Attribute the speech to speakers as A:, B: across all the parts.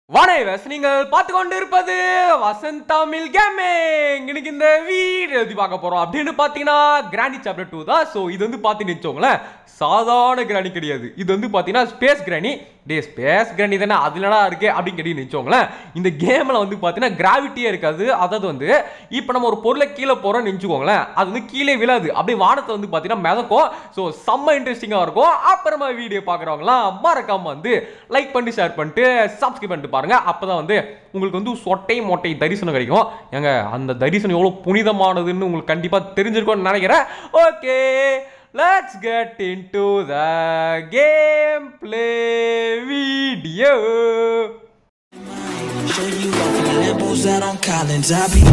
A: வணக்கம் நீங்கள் பார்த்து கொண்டு இருப்பது வசந்த் தமிழ் கேமிங். இன்னைக்கு இந்த வீடியோ எழுதி பார்க்க போறோம் அப்படின்னு பார்த்தீங்கன்னா கிராண்டி சாப்டர் 2 தான். ஸோ இது வந்து பார்த்தீங்கன்னு வச்சோங்களேன், சாதாரண கிராணி கிடையாது. இது வந்து பார்த்தீங்கன்னா ஸ்பேஸ் கிராணி. ஸ்பேஸ் கிராணி தானே அதுலடா இருக்கு அப்படின்னு கேட்டு நினைச்சோங்களேன். இந்த கேமில் வந்து பார்த்தீங்கன்னா கிராவிட்டியே இருக்காது. அதாவது வந்து இப்போ நம்ம ஒரு பொருளை கீழே போகிறோம்னு நினச்சிக்கோங்களேன், அது வந்து கீழே விழாது, அப்படியே வானத்தை வந்து பார்த்தீங்கன்னா மிதக்கும். ஸோ செம்ம இன்ட்ரெஸ்டிங்காக இருக்கும். அப்புறமா வீடியோ பார்க்குறவங்களாம் மறக்காம வந்து லைக் பண்ணி ஷேர் பண்ணிட்டு சப்ஸ்கிரைப் பண்ணிட்டு பாருங்க. அப்பதான் வந்து உங்களுக்கு வந்து சொட்டை மொட்டை தரிசனம் கிடைக்கும். ஏங்க அந்த தரிசனம் எவ்வளவு புனிதமானதுன்னு உங்களுக்கு கண்டிப்பா தெரிஞ்சிருக்கும்னு நினைக்கிறேன். Okay, let's get into the gameplay video. Show you off in Lambos out on Collins. I be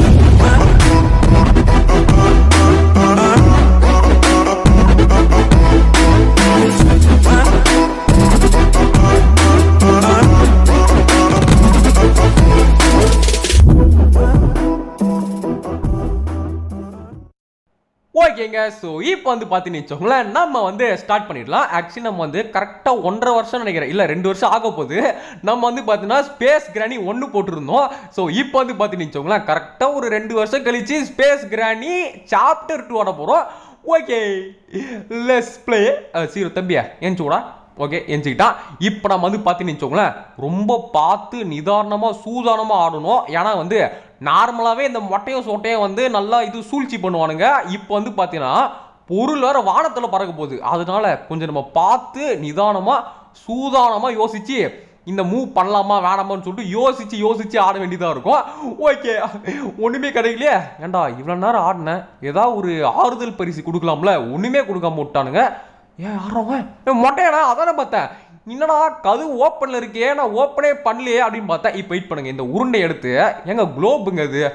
A: ஓகேங்க. ஸோ இப்போ வந்து பார்த்தீங்கன்னு வச்சோங்களேன், நம்ம வந்து ஸ்டார்ட் பண்ணிடலாம். ஆக்சுவலி நம்ம வந்து கரெக்டாக 1.5 வருஷம் நினைக்கிறேன், இல்லை 2 வருஷம் ஆக போகுது. நம்ம வந்து பார்த்தீங்கன்னா ஸ்பேஸ் கிராணி 1 போட்டிருந்தோம். ஸோ இப்போ வந்து பார்த்தீங்கன்னு வச்சோங்களேன், கரெக்டாக ஒரு 2 வருஷம் கழிச்சு ஸ்பேஸ் கிராணி சாப்டர் 2 ஆட போகிறோம். Okay, let's play. சீரோ தம்பியா என்ச்சூடா. ஓகே, எஞ்சிக்கிட்டான். இப்போ நம்ம வந்து பார்த்தீங்கன்னு வச்சோங்களேன், ரொம்ப பார்த்து நிதானமாக சூதானமாக ஆடணும். ஏன்னா வந்து நார்மலாகவே இந்த மொட்டையும் சொட்டையும் வந்து நல்லா இது சூழ்ச்சி பண்ணுவானுங்க. இப்போ வந்து பார்த்தீங்கன்னா பொருள் வேறு வானத்தில் பறக்க போகுது. அதனால கொஞ்சம் நம்ம பார்த்து நிதானமாக சூதானமாக யோசித்து இந்த மூவ் பண்ணலாமா வேணாமான்னு சொல்லிட்டு யோசிச்சு ஆட வேண்டியதாக இருக்கும். ஓகே, ஒன்றுமே கிடைக்கலையே. ஏண்டா இவ்வளோ நேரம் ஆடினேன், ஏதாவது ஒரு ஆறுதல் பரிசு கொடுக்கலாம்ல, ஒன்றுமே கொடுக்காம விட்டானுங்க. ஏன் ஆடுறவன் மொட்டையாடா, அதானே பார்த்தேன். என்னடா கது ஓப்பனில் இருக்கே, நான் ஓப்பனே பண்ணலையே அப்படின்னு பார்த்தேன். இப்போ வெயிட் பண்ணுங்க, இந்த உருண்டை எடுத்து எங்க குளோபுங்க அது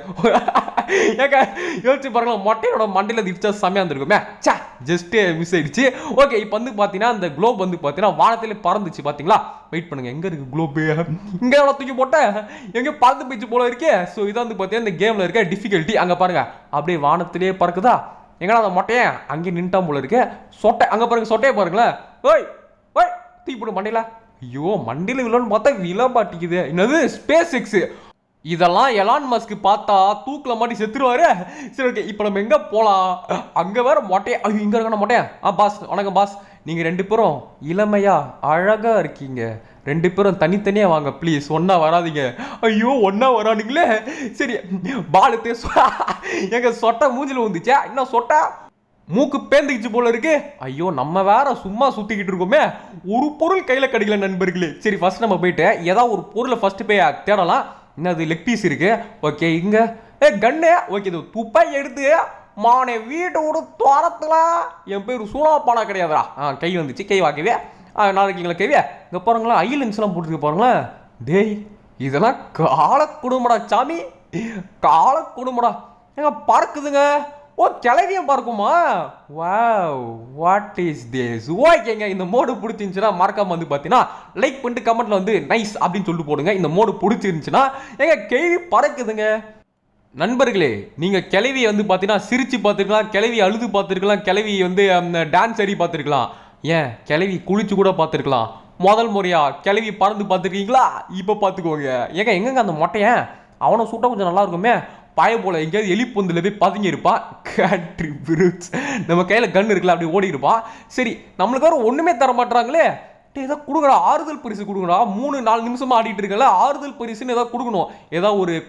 A: ஏங்க யோசிச்சு பாருங்க, மொட்டையோட மண்டையில் திடிச்சா செம்மையாக இருந்திருக்குமே. சே, ஜஸ்ட்டு மிஸ் ஆயிடுச்சு. ஓகே, இப்போ வந்து பார்த்தீங்கன்னா இந்த குளோப் வந்து பார்த்தீங்கன்னா வானத்திலே பறந்துச்சு. பார்த்தீங்களா? வெயிட் பண்ணுங்க, எங்கே இருக்குது குளோபு? இங்கே எவ்வளோ தூக்கி போட்டேன், எங்கே பறந்து போயிடுச்சு போல இருக்கே. ஸோ இதான் வந்து பார்த்தீங்கன்னா இந்த கேமில் இருக்க டிஃபிகல்ட்டி. அங்கே பாருங்க, அப்படியே வானத்திலே பறக்குதா. எங்கடா அந்த மொட்டையன் அங்கே நின்ட்டான் போல இருக்கு. சொட்டை அங்கே பாருங்க, சொட்டையை பாருங்களேன். ஓய் ஓய், தூக்கி போடு மண்டையில். ஐயோ, மண்டையில் விழன்னு பார்த்தா விழ மாட்டிக்குது. என்னது ஸ்பேஸ் எக்ஸ்? இதெல்லாம் எலான் மஸ்க் பார்த்தா தூக்கில் மாட்டி செத்துருவாரு. சரி, ஓகே, இப்போ நம்ம எங்கே போகலாம்? அங்கே வேற மொட்டையா. ஐயோ, இங்கே இருக்கணும் மொட்டையா. பாஸ் வணக்கம் பாஸ். நீங்கள் 2 பேரும் இளமையா அழகாக இருக்கீங்க. 2 பேரும் தனித்தனியாக வாங்க ப்ளீஸ், ஒன்றா வராதிங்க. ஐயோ, ஒன்றா வரானுங்களே. சரி, பாலு எங்க சொட்டை மூஞ்சில் வந்துச்சா? இன்னும் சொட்டை மூக்கு பேந்துக்கிச்சு போல இருக்கு. ஐயோ, நம்ம வேற சும்மா சுத்திக்கிட்டு இருக்கோமே, ஒரு பொருள் கையில் கிடைக்கல நண்பர்களே. சரி, ஃபர்ஸ்ட் நம்ம போயிட்டு ஏதாவது ஒரு பொருளை ஃபர்ஸ்ட் போய் தேடலாம். என்னது லெக் பீஸ் இருக்கு. ஓகே, இங்க கண்ணு. ஓகே, இது துப்பாக்கி எடுத்து மானே வீட்டோட தோரத்துல. என் பேர் சூனாப்பானா கிடையாதுடா. கை வந்துச்சு, கை வாக்கவே. நாளைக்கு எங்களை கைவியா இங்கே பாருங்களா, ஐலன்ஸ்லாம் போட்டுருக்கு பாருங்களேன். டேய், இதெல்லாம் கால குடும்படா சாமி, கால குடும்படா. எங்க பறக்குதுங்க. ஓ, கிளவியும் பறக்குமா? Wow, what is this? ஓகேங்க, இந்த மோடு பிடிச்சிருந்துச்சுன்னா மறக்காம வந்து பார்த்தீங்கன்னா லைக் பண்ணிட்டு கமெண்ட்ல வந்து நைஸ் அப்படின்னு சொல்லிட்டு போடுங்க. இந்த மோடு பிடிச்சிருந்துச்சுன்னா எங்க கேள்வி பறக்குதுங்க. நண்பர்களே, நீங்கள் கிளவியை வந்து பார்த்தீங்கன்னா சிரிச்சு பார்த்துருக்கலாம், கிளவி அழுது பார்த்துருக்கலாம், கிளவி வந்து டான்ஸ் ஆடி பார்த்துருக்கலாம், ஏன் கிளவி குளிச்சு கூட பார்த்துருக்கலாம். முதல் முறையா கிளவி பறந்து பார்த்துருக்கீங்களா? இப்போ பார்த்துக்கோங்க. ஏங்க எங்கங்க அந்த மொட்டையன்? அவனை சூட்டாக கொஞ்சம் நல்லா இருக்குமே. பாய போல எங்கேயாவது எலிப்பொந்தில் போய் பதுங்கி இருப்பான். கட்ரி பிரிட்ஸ் நம்ம கையில் கன் இருக்குல்ல, அப்படி ஓடி இருப்பான். சரி, நம்மளுக்கு வேறு ஒன்றுமே தர மாட்டாங்களே. ஏதோ கொடுக்குறா, ஆறுதல் பரிசு கொடுக்குறா. 3-4 நிமிஷமா ஆடிட்டு இருக்கல, ஆறுதல் பரிசுன்னு ஏதாவது கொடுக்கணும். ஏதாவது ஒரு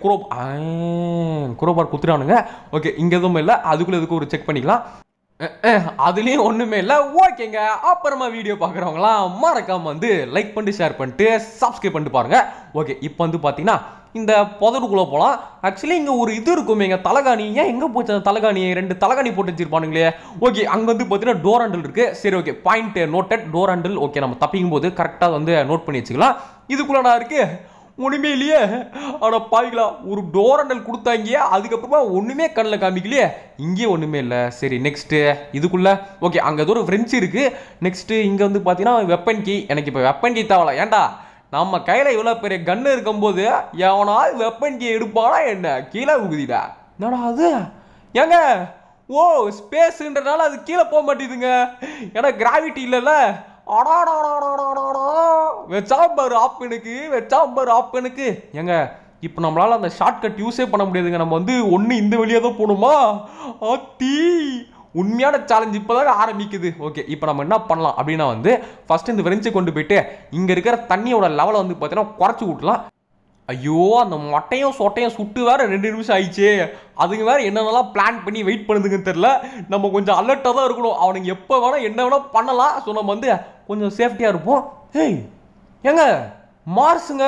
A: குரோபார் குத்துறானுங்க. ஓகே, இங்கே எதுவும் இல்லை, அதுக்குள்ளே எதுக்கு ஒரு செக் பண்ணிக்கலாம். அதுலேயும் ஒன்றுமே இல்லை. ஓகேங்க, அப்புறமா வீடியோ பார்க்குறவங்களாம் மறக்காம வந்து லைக் பண்ணிட்டு ஷேர் பண்ணிட்டு சப்ஸ்கிரைப் பண்ணிட்டு பாருங்க. ஓகே, இப்போ வந்து பார்த்தீங்கன்னா இந்த புதருக்குள்ளே போகலாம். ஆக்சுவலி இங்கே ஒரு இது இருக்கும், எங்கள் தலகாணி. ஏன் எங்கே போச்சு அந்த தலகாணி? 2 தலகாணி போட்டு வச்சிருப்பானுங்களே. ஓகே, அங்கே வந்து பார்த்தீங்கன்னா டோர் ஹேண்டில் இருக்குது. சரி, okay, point noted, door handle. Okay, நம்ம தப்பிக்கும் போது கரெக்டாக வந்து நோட் பண்ணி வச்சுக்கலாம். இதுக்குள்ளடா இருக்கு ஒன்றுமே இல்லையே. ஆனால் பாய்களா, ஒரு டோர் ஹேண்டில் கொடுத்தாங்க, அதுக்கப்புறமா ஒன்றுமே கண்ணில் காமிக்கலையே. இங்கேயே ஒன்றுமே இல்லை. சரி, நெக்ஸ்ட்டு இதுக்குள்ளே. ஓகே, அங்கே ஏதோ ஒரு ஃப்ரெஞ்சு இருக்குது. நெக்ஸ்ட்டு இங்கே வந்து பார்த்தீங்கன்னா வெப்பன் கீ. எனக்கு இப்போ வெப்பன் கீ தேவலை. ஏன்டா நம்ம கையில் இவ்வளோ பெரிய கன்று இருக்கும்போது எவனாவது வெப்பன் கீ எடுப்பானா என்ன? கீழே உகுதிடா. என்னடா அது? ஏங்க ஓ ஸ்பேஸ்ன்றனால அது கீழே போக மாட்டேதுங்க. ஏன்னா கிராவிட்டி இல்லைல்ல, வச்சாம்பாரு ஆப்பனுக்கு வச்சாம்பாரு ஆப்பனுக்கு. ஏங்க இப்போ நம்மளால அந்த ஷார்ட்கட் யூஸே பண்ண முடியாதுங்க. நம்ம வந்து ஒன்று இந்த வழியாக தான் போகணுமா? ஆத்தி உண்மையான சேலஞ்ச் இப்போதாங்க ஆரம்பிக்குது. ஓகே, இப்போ நம்ம என்ன பண்ணலாம் அப்படின்னா வந்து ஃபர்ஸ்ட் இந்த ஃப்ரெஞ்சை கொண்டு போயிட்டு இங்கே இருக்கிற தண்ணியோட லெவலை வந்து பார்த்தீங்கன்னா குறைச்சி விட்டலாம். ஐயோ, அந்த மொட்டையும் சொட்டையும் சுட்டு வேற 2 நிமிஷம் ஆயிடுச்சு. அதுங்க வேற என்னென்னலாம் பிளான் பண்ணி வெயிட் பண்ணுதுங்கன்னு தெரியல. நம்ம கொஞ்சம் அலர்ட்டாக தான் இருக்கணும். அவனுங்க எப்போ வேணால் என்ன வேணால் பண்ணலாம். ஸோ நம்ம வந்து கொஞ்சம் சேஃப்டியாக இருப்போம். ஏய் ஏங்க, மார்ஸுங்க.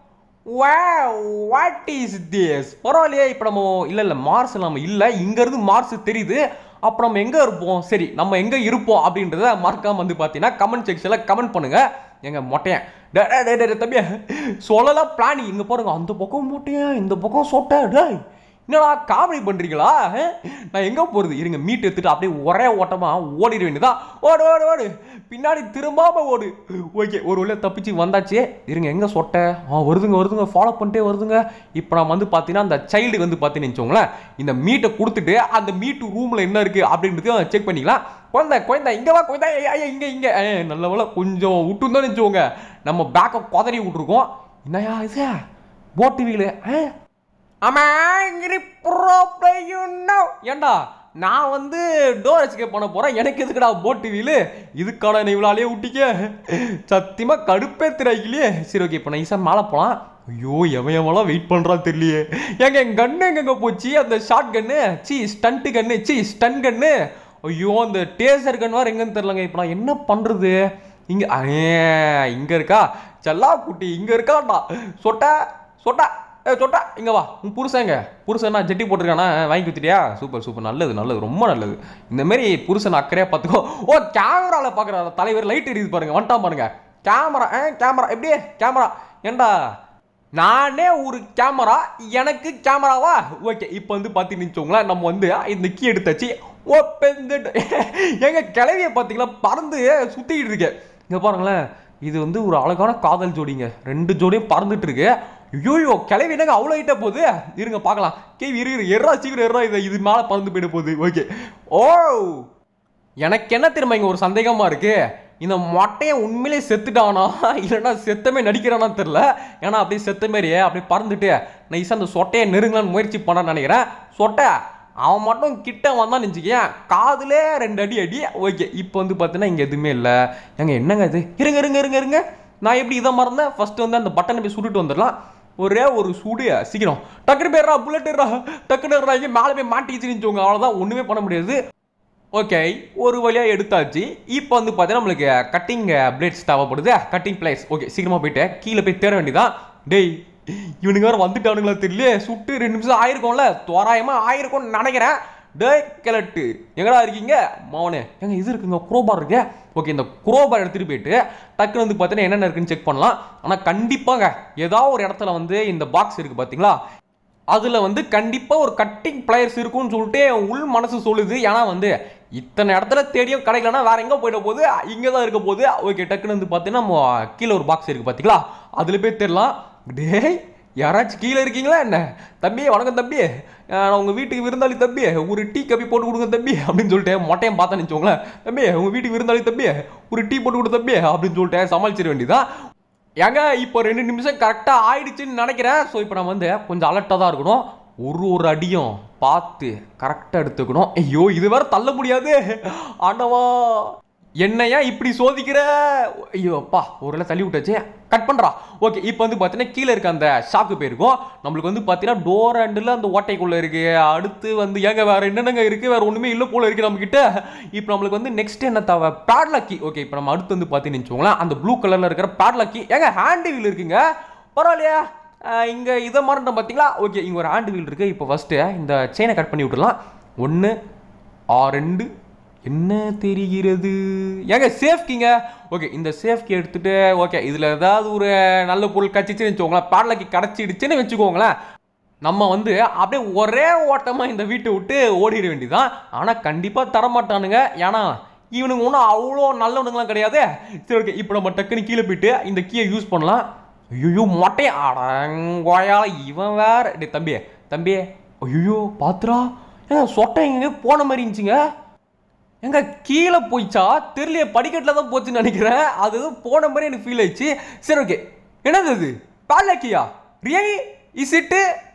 A: What is this? பரவாயில்லையே. இப்போ நம்ம இல்லை மார்ஸ் நம்ம இல்லை, இங்கேருந்து மார்ஸ் தெரியுது. அப்போ நம்ம எங்கே இருப்போம்? சரி, நம்ம எங்கே இருப்போம் அப்படின்றத மறக்காம வந்து பார்த்தீங்கன்னா கமெண்ட் செக்ஷனில் கமெண்ட் பண்ணுங்க. எங்க மொட்டையன் தம்பியா சொல்லலாம் பிளான். இங்கே பாருங்க, அந்த பக்கம் மொட்டையன், இந்த பக்கம் சொட்டை. டேய் என்னடா காமெடி பண்ணுறீங்களா? நான் எங்கே போகிறது? இருங்க, மீட் எடுத்துட்டு அப்படியே ஒரே ஓட்டமாக ஓடிட வேண்டியதான். ஓடு ஓடு ஓடு, பின்னாடி திரும்பாம ஓடு. ஓகே, ஒரு வழியாக தப்பிச்சு வந்தாச்சு. இருங்க, எங்கே சொட்டை? வருதுங்க, ஃபாலோ பண்ணிட்டே வருதுங்க. இப்போ நான் வந்து பார்த்தீங்கன்னா அந்த சைல்டு வந்து பார்த்தீங்கன்னு வச்சுக்கோங்களேன், இந்த மீட்டை கொடுத்துட்டு அந்த மீட்டு ரூமில் என்ன இருக்குது அப்படின்றதையும் செக் பண்ணிக்கலாம். குழந்தை இங்கே வா, குழந்தை இங்கே நல்ல வேலை கொஞ்சம் விட்டுருந்தோன்னு நினச்சோங்க, நம்ம பேக்கை குதறி விட்டுருக்கோம். என்னையா இது போட்டு வீலு? ஏண்டா நான் வந்து டோர் எஸ்கேப் பண்ண போறேன், எனக்கு எதுக்குடா போட்டு வீலு? இதுக்கான நீ இவ்வளோ விட்டிக்க, சத்தியமா கடுப்பே திராய்க்கலையே. சரி ஓகே, இப்போ நைஸாக மேலே போகலாம். ஐயோ, எவன் வெயிட் பண்ணுறான் தெரியலையே. ஏங்க என் கன்று எங்கெங்க போச்சு? அந்த shotgun, stun gun, stun gun. ஐயோ, அந்த டேசர் கன் வேறு எங்கன்னு தெரிலங்க. இப்போ நான் என்ன பண்ணுறது? இங்கே இருக்கா செல்லா குட்டி, இங்கே இருக்காண்டா. சொட்டா சொட்டா இங்கே வா. உன் புருஷன் ஜெட்டி போட்டிருக்கானா? வாங்கி கொடுத்துட்டியா? சூப்பர், நல்லது, ரொம்ப நல்லது. இந்தமாரி புருஷன் அக்கறையாக பார்த்துக்கோ. ஓ, கேமராவில் பார்க்குற தலைவர் லைட் எரியுது பாருங்க, வந்துட்டான் பாருங்க. கேமரா எப்படி? கேமரா ஏண்டா நானே ஒரு கேமரா, எனக்கு கேமராவா? ஓகே, இப்போ வந்து பார்த்தீங்கன்னு வச்சுக்கோங்களேன், நம்ம வந்து இந்த கீ எடுத்தாச்சு. எங்க கிளவியை பார்த்தீங்களா, பறந்து சுற்றிக்கிட்டு இருக்கு. இங்கே பாருங்களேன், இது வந்து ஒரு அழகான காதல் ஜோடிங்க. 2 ஜோடியும் பறந்துட்டு இருக்கு. ஐயோ, கிளவி என்னங்க அவ்வளோ ஹைட்டா போகுது? இருங்க பார்க்கலாம். எறா சீக்கிரம் எறா, இது மேலே பறந்து போயிட போகுது. ஓகே, ஓ எனக்கு என்ன திரும்ப இங்கே ஒரு சந்தேகமா இருக்கு, இந்த மொட்டையை உண்மையிலே செத்துட்டானா இல்லைன்னா செத்தமே நடிக்கிறானா தெரில. ஏன்னா அப்படியே செத்த மாரியே அப்படியே பறந்துட்டு நைஸாக அந்த சொட்டையை நெருங்கலான்னு முயற்சி பண்ணான்னு நினைக்கிறேன். சொட்டை அவன் மட்டும் கிட்ட வந்தான் நினச்சிக்கேன், காதுலே 2 அடி. ஓகே, இப்போ வந்து பார்த்தீங்கன்னா இங்கே எதுவுமே இல்லை. என்னங்க இது? இருங்க, நான் எப்படி இதை மறந்தேன்? ஃபர்ஸ்ட் வந்து அந்த பட்டனை போய் சுட்டுட்டு வந்துடலாம். ஒரே ஒரு சூடு, சீக்கிரம் டக்குனு போயிடுறா, புல்லட் டக்குனு இங்கே மேலே போய் மாட்டிச்சுன்னு அவ்வளோதான், ஒன்றுமே பண்ண முடியாது. ஓகே, ஒரு வழியாக எடுத்தாச்சு. இப்போ வந்து பார்த்தீங்கன்னா நம்மளுக்கு கட்டிங் பிளேட்ஸ் தேவைப்படுது, கட்டிங் பிளேட்ஸ். ஓகே, சீக்கிரமாக போயிட்டு கீழே போய் தேட வேண்டியதான். டேய் இவனுங்க வேறு வந்துட்டானுங்களா தெரியல. சுட்டு 2 நிமிஷம் ஆயிருக்கும்ல, தோராயமாக ஆயிருக்கும்னு நினைக்கிறேன். டே கிளட்டு எங்கடா இருக்கீங்க மவனே? இது இருக்குங்க, குரோபார் இருக்கு. ஓகே, இந்த குரோபார் எடுத்துகிட்டு போயிட்டு டக்குன்னு வந்து பார்த்தீங்கன்னா என்னென்ன இருக்குன்னு செக் பண்ணலாம். ஆனால் கண்டிப்பாங்க ஏதாவது ஒரு இடத்துல வந்து இந்த பாக்ஸ் இருக்குது பார்த்தீங்களா, அதில் வந்து கண்டிப்பாக ஒரு கட்டிங் பிளேயர்ஸ் இருக்குன்னு சொல்லிட்டு உள் மனசு சொல்லுது. ஏன்னா வந்து இத்தனை இடத்துல தேடியும் கிடைக்கலன்னா வேற எங்கே போயிட போகுது, இங்கே தான் இருக்க போகுது. ஓகே, டக்குன்னு வந்து பார்த்தீங்கன்னா நம்ம கீழே ஒரு பாக்ஸ் இருக்குது பார்த்தீங்களா, அதில் போய் தேடலாம். டேய் யாராச்சும் கீழே இருக்கீங்களா என்ன? தம்பி வணக்கம் தம்பி, நான் உங்கள் வீட்டுக்கு விருந்தாளி தம்பி, ஒரு டீ கப்பி போட்டு கொடுங்க தம்பி அப்படின்னு சொல்லிட்டு மொட்டையும் பார்த்தா நினச்சோங்களேன். தம்பி உங்கள் வீட்டுக்கு விருந்தாளி தம்பி, ஒரு டீ போட்டு கொடு தம்பி அப்படின்னு சொல்லிட்டு சமாளிச்சிட வேண்டியதான். ஏங்க இப்போ 2 நிமிஷம் கரெக்டாக ஆயிடுச்சுன்னு நினைக்கிறேன். ஸோ இப்போ நம்ம வந்து கொஞ்சம் அலர்ட்டாக தான் இருக்கணும். ஒரு அடியும் பார்த்து கரெக்டாக எடுத்துக்கணும். ஐயோ, இது வேற தள்ள முடியாது. ஆண்டவா என்னையா இப்படி சோதிக்கிற? ஐயோ அப்பா, ஒரு தள்ளி விட்டாச்சு, கட் பண்ணுறா. ஓகே, இப்போ வந்து பார்த்தீங்கன்னா கீழே இருக்க அந்த ஷாக்கு போயிருக்கும். நம்மளுக்கு வந்து பார்த்தீங்கன்னா டோர் ஹேண்டில் அந்த ஓட்டைக்குள்ளே இருக்குது. அடுத்து வந்து ஏங்க வேறு என்னென்னங்க இருக்குது? வேறு ஒன்றுமே இல்லை போல இருக்குது நம்மக்கிட்ட. இப்போ நம்மளுக்கு வந்து நெக்ஸ்ட் என்ன தேவை? பேட்லக்கி. ஓகே, இப்போ நம்ம அடுத்து வந்து பார்த்தீங்கன்னு வச்சுக்கோங்களேன், அந்த ப்ளூ கலரில் இருக்கிற பேட்லக்கி. ஏங்க ஹேண்ட் வீல் இருக்குங்க, பரவாயில்லையா? இங்கே இதை மறந்துட்டோம் பார்த்தீங்களா? ஓகே, இங்கே ஒரு ஹேண்ட் வீல் இருக்குது. இப்போ ஃபஸ்ட்டு இந்த செயினை கட் பண்ணி விட்டுடலாம். 1 2 என்ன தெரிகிறது? ஏங்க சேஃப்கிங்க. ஓகே, இந்த சேஃப்கி எடுத்துட்டு ஓகே, இதில் ஏதாவது ஒரு நல்ல பொருள் கச்சிச்சுன்னு வச்சுக்கோங்களேன், பேட்லக்கி கிடச்சிடுச்சுன்னு வச்சுக்கோங்களேன், நம்ம வந்து அப்படியே ஒரே ஓட்டமாக இந்த வீட்டை விட்டு ஓடிட வேண்டியதான். ஆனால் கண்டிப்பாக தரமாட்டானுங்க, ஏன்னா இவனுங்க ஒன்றும் அவ்வளோ நல்லவனுங்களாம் கிடையாது. சரி ஓகே, இப்போ நம்ம டக்குன்னு கீழே போயிட்டு இந்த கீயை யூஸ் பண்ணலாம். ஐயோ மொட்டையா அடங்கோயா, இவன் வேற. டே தம்பி ஐயோ பாத்துரா, ஏங்க சொட்டை எங்க போன மாதிரி இருந்துச்சுங்க. எங்க கீழே போயிச்சா தெரியல, படிக்கட்டில் தான் போச்சுன்னு நினைக்கிறேன். அது போன மாதிரி எனக்கு ஃபீல் ஆயிடுச்சு. சரி ஓகே, என்னது அது? பேட்லாக்கியா? Really is it?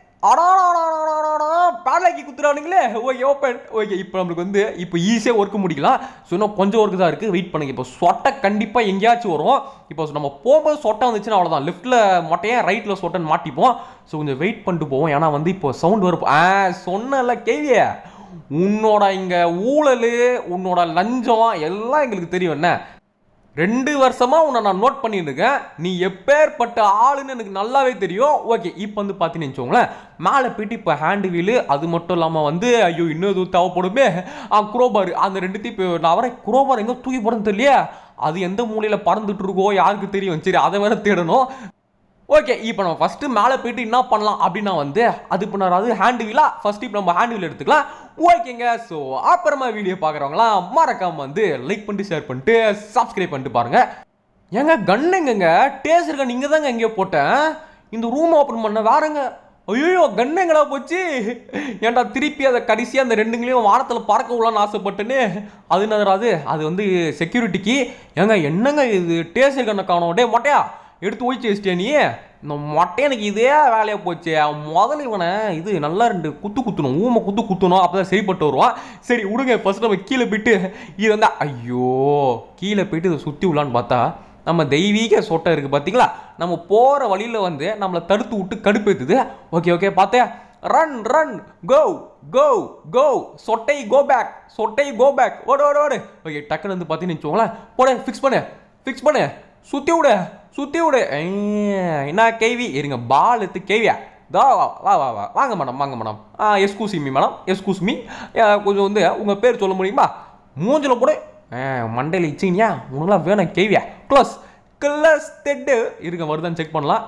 A: பேட்லாக்கி குத்துறானுங்களே. Okay open. ஓகே, இப்போ நம்மளுக்கு வந்து இப்போ ஈஸியாக ஒர்க் முடிக்கலாம். ஸோ இன்னும் கொஞ்சம் ஒர்க்கு தான் இருக்குது, வெயிட் பண்ணுங்க. இப்போ சொட்டை கண்டிப்பாக எங்கேயாச்சும் வரும். இப்போ நம்ம போகும்போது சொட்டை வந்துச்சுன்னா அவ்வளோதான், லெஃப்ட்டில் மொட்டையா ரைட்டில் சொட்டைன்னு மாட்டிப்போம். ஸோ கொஞ்சம் வெயிட் பண்ணிட்டு போவோம், ஏன்னா வந்து இப்போ சவுண்ட் வரும். சொன்னல கேவிய, உன்னோட இங்கே ஊழல், உன்னோட லஞ்சம் எல்லாம் எங்களுக்கு தெரியும். என்ன 2 வருஷமா உன்னை நான் நோட் பண்ணிட்டு இருக்கேன், நீ எப்பேற்பட்ட ஆளுன்னு எனக்கு நல்லாவே தெரியும். ஓகே, இப்போ வந்து பார்த்தீங்கன்னு வச்சுக்கோங்களேன், மேலே போயிட்டு இப்போ ஹேண்டு வீலு, அது மட்டும் இல்லாமல் வந்து ஐயோ இன்னும் எதுவும் தேவைப்படுமே, குரோபார், அந்த 2த்தையும் இப்போ நான் வரேன். குரோபார் எங்கே தூக்கி போடுறது தெரியலையே, அது எந்த மூலையில் பறந்துட்டு இருக்கோ யாருக்கு தெரியும். சரி, அதை வேற தேடணும். ஓகே, இப்போ நம்ம ஃபஸ்ட்டு மேலே போயிட்டு என்ன பண்ணலாம் அப்படின்னா வந்து அது இப்போ நான் அது ஹேண்ட் வீலா, ஃபஸ்ட்டு இப்போ நம்ம ஹேண்ட் வீல் எடுத்துக்கலாம். ஓகேங்க, ஸோ அப்புறமா வீடியோ பார்க்குறவங்களாம் மறக்காம வந்து லைக் பண்ணிட்டு ஷேர் பண்ணிட்டு சப்ஸ்கிரைப் பண்ணிட்டு பாருங்க. ஏங்க கன் எங்கங்க? டேசர் கன் இங்கே தாங்க எங்கேயோ போட்டேன். இந்த ரூம் ஓப்பன் பண்ண வேறங்க. ஐயோ கன் எங்கடா போச்சு? ஏன்டா திருப்பி அதை கடைசியாக அந்த 2ங்களையும் வானத்தில் பறக்க விடலான்னு ஆசைப்பட்டுன்னு அது என்னது அது வந்து செக்யூரிட்டிக்கு. ஏங்க என்னங்க இது டேசர் கண்ணை காணோம்? டே மொட்டையா எடுத்து ஓய்ச்சி வச்சிட்டியா நீ? இந்த மொட்டை எனக்கு இதே வேலையாக போச்சு. முதல்ல இவனை இது நல்லா 2 குத்து குத்தணும், ஊமை குத்தணும், அப்போ தான் சரிப்பட்டு வருவான். சரி விடுங்க, ஃபஸ்ட் நம்ம கீழே போயிட்டு இது வந்து ஐயோ கீழே போயிட்டு இதை சுற்றி விடலான்னு பார்த்தா நம்ம தெய்வீக சொட்டை இருக்குது பார்த்தீங்களா, நம்ம போகிற வழியில் வந்து நம்மளை தடுத்து விட்டு கடுப்பேற்றுது. ஓகே ஓகே பார்த்தேன். Run run go go go, சொட்டை கோ பேக், சொட்டை கோ பேக், ஓடு ஓடு ஓடு. ஓகே, டக்குன்னு வந்து பார்த்தீங்கன்னு வச்சுக்கோங்களேன், போட ஃபிக்ஸ் பண்ணு, சுற்றி விடு. என்ன கேவி? இருங்க, பால் எடுத்து கேவியா? வா வா வா வா வா வாங்க madam. Excuse me madam, excuse me, கொஞ்சம் வந்து உங்கள் பேர் சொல்ல முடியுமா? மூஞ்சில் போடு, மண்டையில் இச்சிங்கயா, உனக்குலாம் வேணும் கேவியா? க்ளஸ் தெட்டு. இருங்க, வருதான்னு செக் பண்ணலாம்.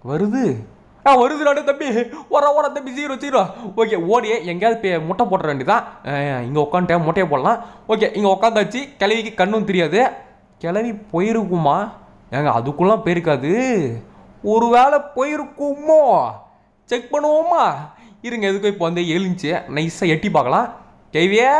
A: வருது தம்பி, ஓர தம்பி, 0. ஓகே, ஓடியே எங்கேயாவது முட்டை போட்டுற வேண்டியதான். இங்கே உட்காந்துட்டேன், முட்டையை போடலாம். ஓகே, இங்கே உட்காந்தாச்சு. கிளவிக்கு கண்ணும் தெரியாது. கிளவி போயிருக்குமா? ஏங்க அதுக்குள்ளலாம் போயிருக்காது, ஒரு வேளை போயிருக்குமோ? செக் பண்ணுவோமா? இருங்க, எதுக்கும் இப்போ வந்து எழுந்துச்சு, நைஸாக எட்டி பார்க்கலாம். கேவியா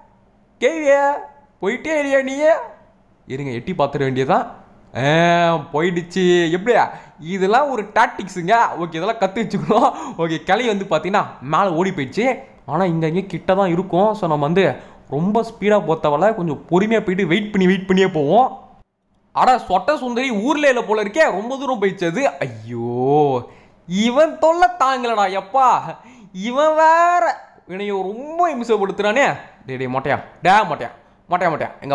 A: போயிட்டே இல்லையா நீ? இருங்க, எட்டி பார்த்துட வேண்டியதான். போயிடுச்சு. எப்படியா? இதெல்லாம் ஒரு டாக்டிக்ஸுங்க. ஓகே, இதெல்லாம் கற்று வச்சுக்கணும். ஓகே, கிளை வந்து பார்த்தீங்கன்னா மேலே ஓடி போயிடுச்சு. ஆனால் இங்கே கிட்ட தான் இருக்கும். ஸோ நம்ம வந்து ரொம்ப ஸ்பீடாக போத்தவரை கொஞ்சம் பொறுமையாக போயிட்டு வெயிட் பண்ணியே போவோம். ஆனால் சொட்ட சுந்தரி ஊர்ல இல்லை போல இருக்கே, ரொம்ப தூரம் போயிடுச்சது. ஐயோ இவன் தொல்லை தாங்கலடா எப்பா, இவன் வேற இவனையோ ரொம்ப இம்சப்படுத்துறானே. டே மொட்டையா, மொட்டையா எங்க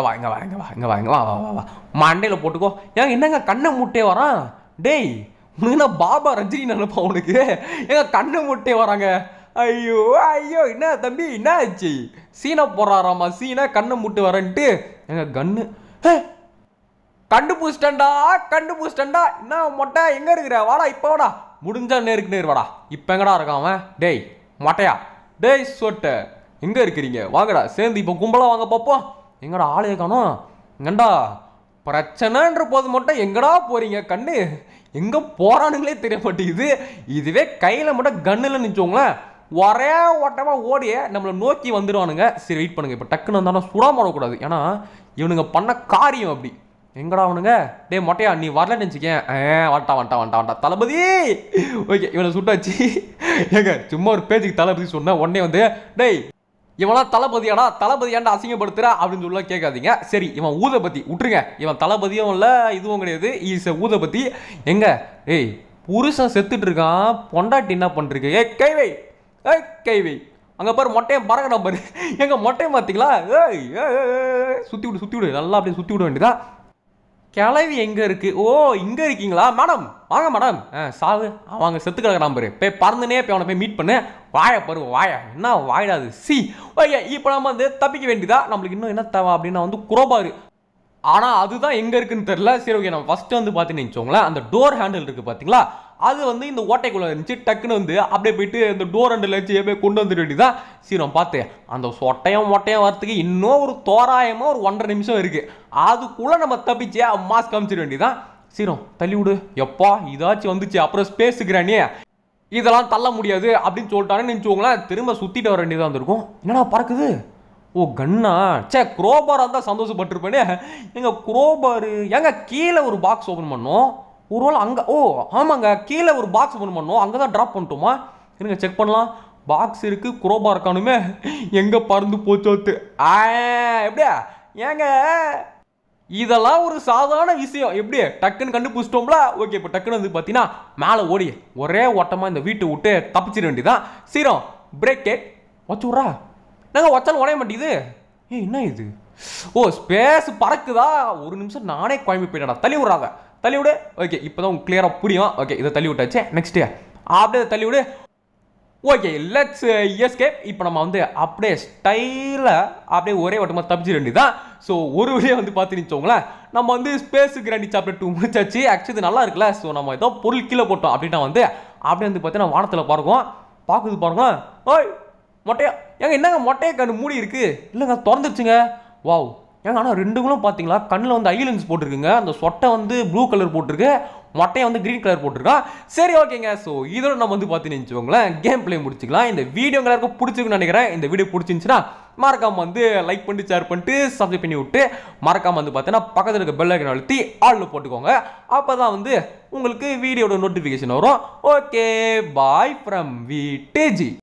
A: வா மண்டையில் போட்டுக்கோ. ஏங்க என்னங்க கண்ணை முட்டே வரான்? டேய் உனக்கு நான் பாபா ரஜினி நினைப்பா உனக்கு? ஏங்க கண்ணை முட்டே வராங்க. ஐயோ என்ன தம்பி, என்ன ஆச்சு? சீனை போடுறாராமா, சீனை கண்ணை முட்டு வரன்ட்டு. எங்க கண்ணு கண்டுபிடிச்சிட்டா. என்ன மொட்டை எங்க இருக்கிற? வாடா இப்போ வாடா, முடிஞ்சா நேருக்கு வாடா. இப்போ எங்கடா இருக்கான் அவன்? டேய் மொட்டையா, டேய் சொட்டை, எங்க இருக்கிறீங்க? வாங்கடா சேர்ந்து இப்போ கும்பலா வாங்க பார்ப்போம். எங்கடா ஆளே காணோம்? எங்கண்டா பிரச்சனைன்ற போது மட்டும் எங்கடா போறீங்க? கண்ணு எங்க போறானுங்களே தெரிய மாட்டேங்குது. இதுவே கையில மட்டும் கண்ணுல நிச்சோங்களேன், ஒரே ஓட்டமா ஓடிய நம்மளை நோக்கி வந்துடுவானுங்க. சரி வெயிட் பண்ணுங்க, இப்போ டக்குன்னு வந்தாலும் சுடாம வரக்கூடாது, ஏன்னா இவனுங்க பண்ண காரியம் அப்படி. எங்கடா அவனுங்க? டே மொட்டையா நீ வரலன்னு நினச்சிக்கேன். வந்துட்டான் தளபதி. ஓகே, இவனை சுட்டாச்சு. ஏங்க சும்மா ஒரு பேஜுக்கு தளபதி சொன்ன உடனே வந்து டேய் இவனா தளபதியாடா, தளபதி ஏன்டா அசிங்கப்படுத்துற அப்படின்னு சொல்ல கேட்காதீங்க. சரி, இவன் ஊதபதி விட்டுருங்க, இவன் தளபதியும் இல்லை இதுவும் கிடையாது, இஸ் ஊதபதி. எங்க ஏய் புருஷன் செத்துட்டு இருக்கான், பொண்டாட்டி என்ன பண்ணிருக்கு? கைவை அங்கே பாரு, மொட்டையை பறக்கடா பாரு. எங்க மொட்டையை பார்த்தீங்களா? சுற்றி விடு நல்லா, அப்படியே சுற்றி விட வேண்டியதா. கிளவி எங்கே இருக்கு? ஓ இங்கே இருக்கீங்களா மேடம்? வாங்க மேடம். சாவு அவங்க செத்து கிடக்குறான் பாரு, போய் பறந்துனே போய் அவனை போய் மீட் பண்ணு. வாய பாரு, என்ன வாயிடாது சி. ஓகே, இப்போ நம்ம வந்து தப்பிக்க வேண்டியதா. நம்மளுக்கு இன்னும் என்ன தேவை அப்படின்னா வந்து குரோபாரு. ஆனால் அதுதான் எங்கே இருக்குன்னு தெரியல. சரி ஓகே, நம்ம ஃபஸ்ட்டு வந்து பார்த்தீங்கன்னு வச்சுக்கோங்களேன், அந்த டோர் ஹேண்டில் இருக்குது பார்த்தீங்களா, அது வந்து இந்த ஓட்டைக்குள்ளே இருந்துச்சு. டக்குன்னு வந்து அப்படியே போயிட்டு இந்த டோர் ஹேண்டில் வச்சு எப்படியே கொண்டு வந்துட வேண்டியதான். சீரம் பார்த்து அந்த சொட்டையும் வரத்துக்கு இன்னும் ஒரு தோராயமாக ஒரு 1.5 நிமிஷம் இருக்குது. அதுக்குள்ளே நம்ம தப்பிச்சு மாஸ்க் காமிச்சிட வேண்டியதான். சீரம் தள்ளி விடு எப்பா, இதாச்சும் வந்துச்சு அப்புறம் ஸ்பேஸுக்குறானே, இதெல்லாம் தள்ள முடியாது அப்படின்னு சொல்லிட்டானே நினச்சிக்கோங்களேன். திரும்ப சுற்றிட்டு வர வேண்டியதாக இருந்திருக்கும். என்னடா பறக்குது? ஓ கன்னா, சே குரோபாரா இருந்தால் சந்தோஷப்பட்டிருப்பேனே. எங்க குரோபாரு எங்க கீழே ஒரு பாக்ஸ் ஓப்பன் பண்ணோம். ஒருவேளை அங்கே, ஓ ஆமாங்க, கீழே ஒரு பாக்ஸ் ஓப்பன் பண்ணோம், அங்கே தான் ட்ராப் பண்ணிட்டோமா? இருங்க செக் பண்ணலாம். பாக்ஸ் இருக்கு, குரோபார் இருக்கானுமே, எங்க பறந்து போச்சோத்து. எப்படியா ஏங்க இதெல்லாம் ஒரு சாதாரண விஷயம், எப்படி டக்குன்னு கண்டுபிடிச்சிட்டோம்ல. ஓகே, இப்போ டக்குன்னு வந்து பார்த்தீங்கன்னா மேலே ஓடி ஒரே ஓட்டமாக இந்த வீட்டை விட்டு தப்பிச்சிட வேண்டியதான். சீரம் பிரேக் கேட் வச்சு விட்றா. நாங்கள் வச்சாலும் உடைய மாட்டேங்குது. என்ன இது? ஓ ஸ்பேஸ் பறக்குதா? ஒரு நிமிஷம் நானே குழம்பு போயிட்டா. தள்ளி விட்றாங்க, தள்ளி விடு. ஓகே, இப்போ தான் உங்களுக்கு கிளியராக புரியும். ஓகே, இதை தள்ளி விட்டாச்சு. நெக்ஸ்ட்டு அப்படியே தள்ளி விடு. Okay, let's escape. இப்போ நம்ம வந்து அப்படியே ஸ்டைலாக அப்படியே ஒரே வட்டமாக தப்பிச்சிட வேண்டியதான். ஸோ ஒரு வழியாக வந்து பார்த்துருச்சோங்களேன், நம்ம வந்து ஸ்பேஸ் கிராண்டி சாப்டர் 2 முடிச்சாச்சு. ஆக்சுவலி இது நல்லா இருக்குல்ல. ஸோ நம்ம ஏதோ பொருள் கீழே போட்டோம் அப்படின்னா வந்து அப்படியே வந்து பார்த்தீங்கன்னா வானத்தில் பார்க்குது பாருங்க. ஓய் மொட்டையா ஏங்க, என்னங்க மொட்டையை கண்ணு மூடி இருக்கு? இல்லைங்க திறந்துருச்சுங்க. வாவ் ஏங்க, ஆனால் ரெண்டுங்களும் பார்த்தீங்களா கண்ணில் வந்து ஐலன்ஸ் போட்டிருக்குங்க. அந்த சொட்டை வந்து ப்ளூ கலர் போட்டிருக்கு, மொட்டையை வந்து கிரீன் கலர் போட்டிருக்கான். சரி ஓகேங்க, ஸோ இதோட நம்ம வந்து பார்த்தீங்கன்னு வச்சுக்கோங்களேன் கேம் பிளே முடிச்சுக்கலாம். இந்த வீடியோ எல்லாருக்கும் பிடிச்சிருக்குன்னு நினைக்கிறேன். இந்த வீடியோ பிடிச்சிருந்துச்சுன்னா மறக்காம வந்து லைக் பண்ணிட்டு ஷேர் பண்ணிட்டு சப்ஸ்கிரைப் பண்ணி விட்டு மறக்காம வந்து பார்த்தீங்கன்னா பக்கத்தில் இருக்க பெல் ஐக்கன் அழுத்தி ஆல்ல போட்டுக்கோங்க. அப்போ தான் வந்து உங்களுக்கு வீடியோட நோட்டிஃபிகேஷன் வரும். Okay, bye from VTG.